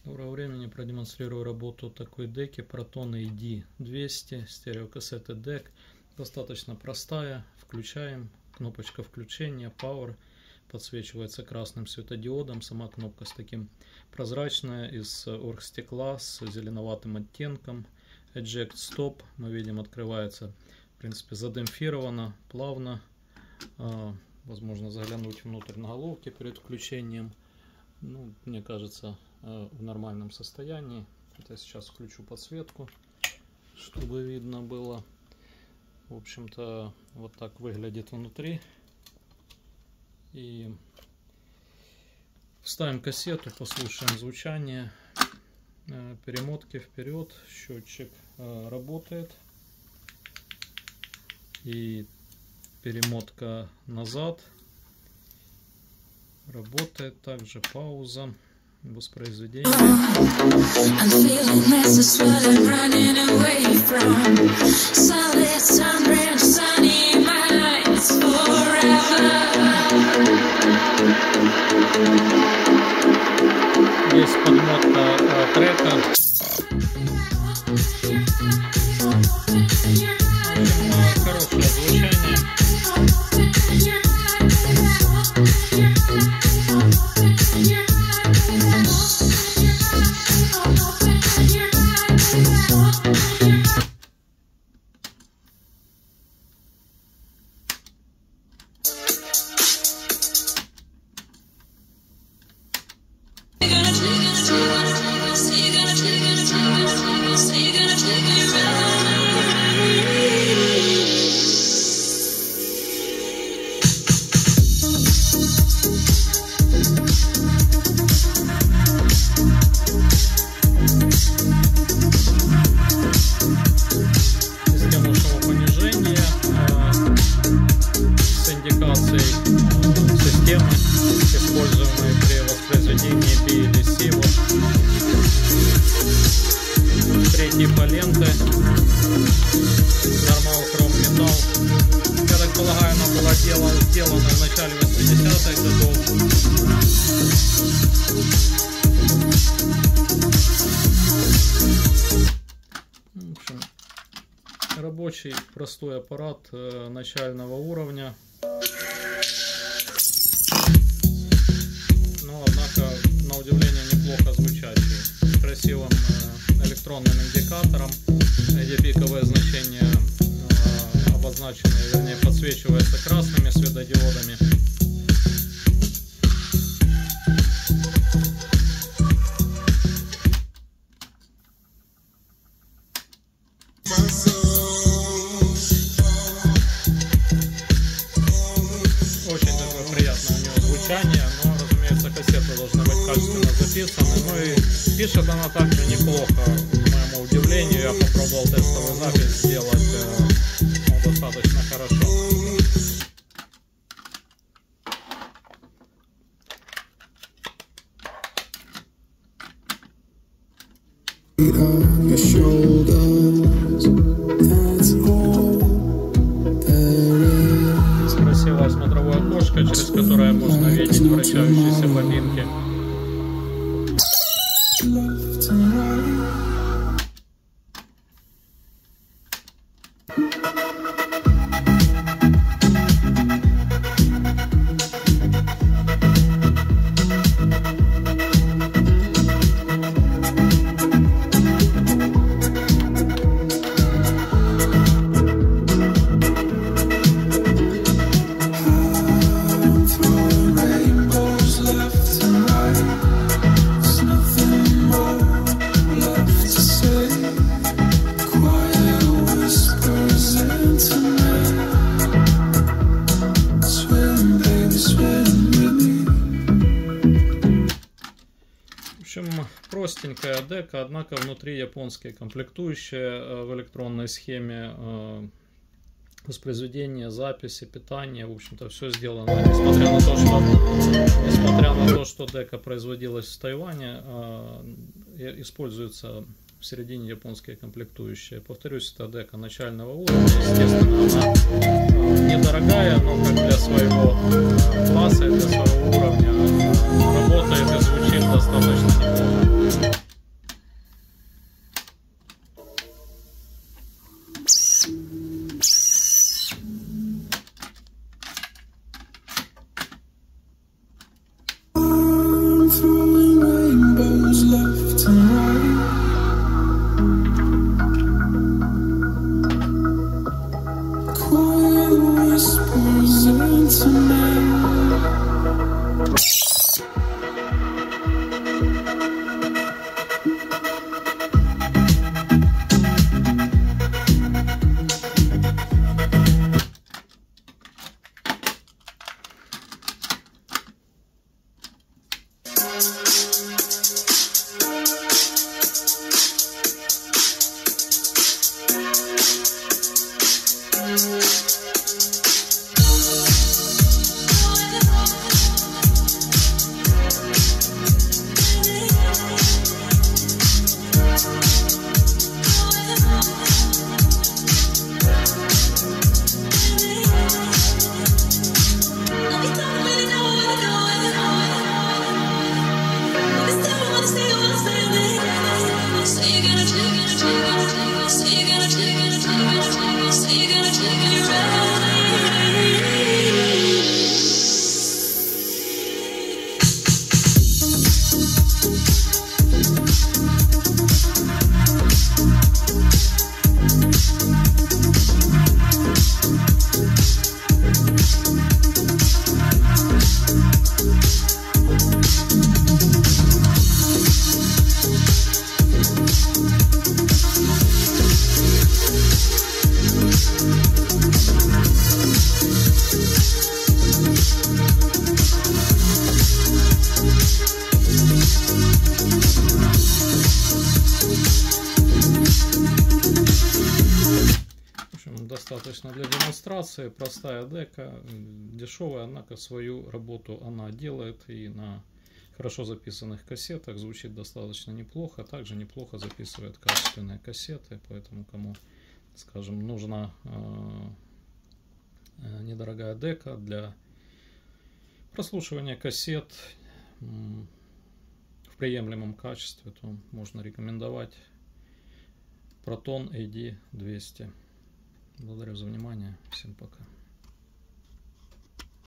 Доброго времени, продемонстрирую работу такой деки Proton AD200 стереокассеты дек. Достаточно простая. Включаем, кнопочка включения, Power, подсвечивается красным светодиодом. Сама кнопка с таким прозрачная, из оргстекла с зеленоватым оттенком. Eject Stop, мы видим, открывается, в принципе, задемпфировано, плавно. Возможно заглянуть внутрь на головке перед включением. Ну, мне кажется, в нормальном состоянии. Это сейчас включу подсветку, чтобы видно было. В общем-то, вот так выглядит внутри. И вставим кассету, послушаем звучание. Перемотки вперед, счетчик работает. И перемотка назад работает, также пауза, воспроизведение. Есть подмотка трека. Хорошее звучание. Системы, используемые при воспроизведении B или C. Вот. Три типа ленты. Нормал, хром, металл. Я так полагаю, она была сделана в начале 80-х годов. В общем, рабочий простой аппарат начального уровня. Однако, на удивление, неплохо звучащий, с красивым электронным индикатором, где пиковые значения обозначены, вернее, подсвечиваются красными светодиодами. Очень такое приятное у него звучание, но, разумеется, кассеты должны быть качественно записаны. Ну и пишет она также неплохо, к моему удивлению. Я попробовал тестовую запись сделать достаточно хорошо. Красивое смотровое окошко, через которое можно видеть вращающиеся бобинки. В общем, простенькая дека, однако внутри японские комплектующие в электронной схеме воспроизведения, записи, питания. В общем-то, все сделано, несмотря на то, что дека производилась в Тайване, используется в середине японские комплектующие. Повторюсь, это дека начального уровня. Естественно, она недорогая, но как для своего класса, для своего уровня работает и звучит достаточно неплохо. достаточно для демонстрации. Простая дека, дешевая, однако свою работу она делает, и на хорошо записанных кассетах звучит достаточно неплохо. Также неплохо записывает качественные кассеты, поэтому кому, скажем, нужна недорогая дека для прослушивания кассет в приемлемом качестве, то можно рекомендовать Proton AD 200. Благодарю за внимание. Всем пока.